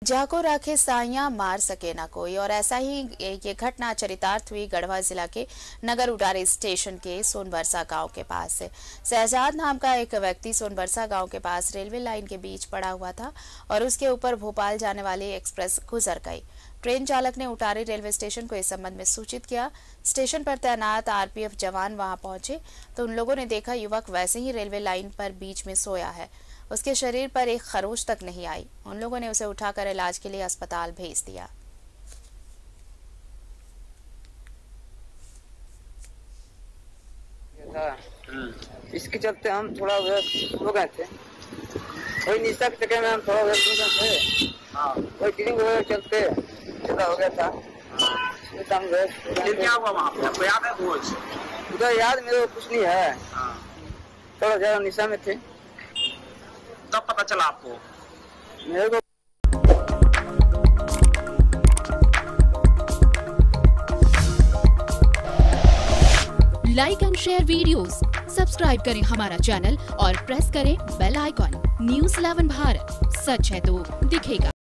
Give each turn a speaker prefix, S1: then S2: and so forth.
S1: जाको राखे साइयां मार सके ना कोई। और ऐसा ही ये घटना चरितार्थ हुई गढ़वा जिला के नगर उटारी स्टेशन के सोनबरसा गांव के पास से। शहजाद नाम का एक व्यक्ति सोनबरसा गांव के पास रेलवे लाइन के बीच पड़ा हुआ था और उसके ऊपर भोपाल जाने वाली एक्सप्रेस गुजर गई। ट्रेन चालक ने उटारी रेलवे स्टेशन को इस संबंध में सूचित किया। स्टेशन पर तैनात आरपीएफ जवान वहां पहुंचे तो उन लोगों ने देखा युवक वैसे ही रेलवे लाइन पर बीच में सोया है। उसके शरीर पर एक खरोच तक नहीं आई। उन लोगों ने उसे उठाकर इलाज के लिए अस्पताल भेज दिया।
S2: इसके चलते हम थोड़ा हो गए थे, वही निशा के चक्कर में हम थोड़ा थे। वही ड्रिंक वगैरह चलते ज्यादा हो गया था।
S3: क्या हुआ वहाँ पे? आपको याद है कुछ?
S2: उधर याद मेरे को कुछ नहीं है। थोड़ा ज्यादा निशा में थे।
S3: कब पता चला आपको?
S2: मेरे को
S4: like and share videos, subscribe करें हमारा चैनल और प्रेस करें बेल आइकॉन। न्यूज़ 11 भारत, सच है तो दिखेगा।